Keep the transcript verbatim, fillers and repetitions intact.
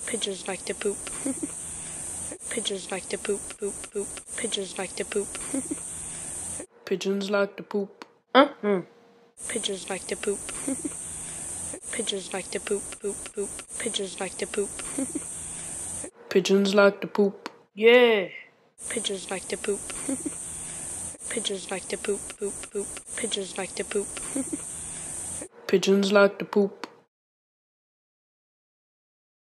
Pigeons like to poop. Pigeons like to poop, poop, poop. Pigeons like to poop. Pigeons like to poop. Uh-huh. Pigeons like to poop. Pigeons like to poop, poop, poop. Pigeons like to poop. Pigeons like to poop. Yeah. Pigeons like to poop. Pigeons like to poop, poop, poop. Pigeons like to poop. Pigeons like to poop.